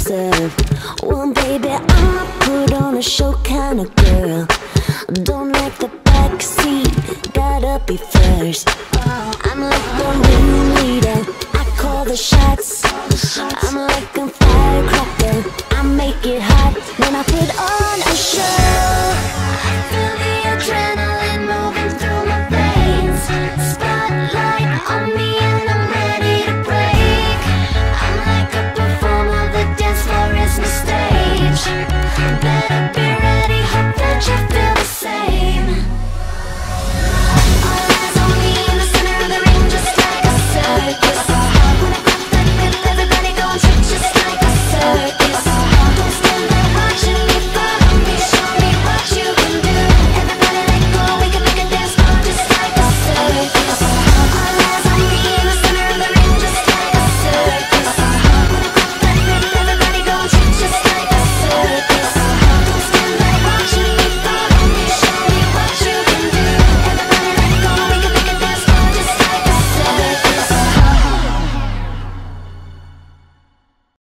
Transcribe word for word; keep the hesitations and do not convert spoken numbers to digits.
deserve. Well, baby, I'm a put on a show kind of girl. Don't like the backseat, gotta be first. I'm like the ringleader, I call the shots. I'm like a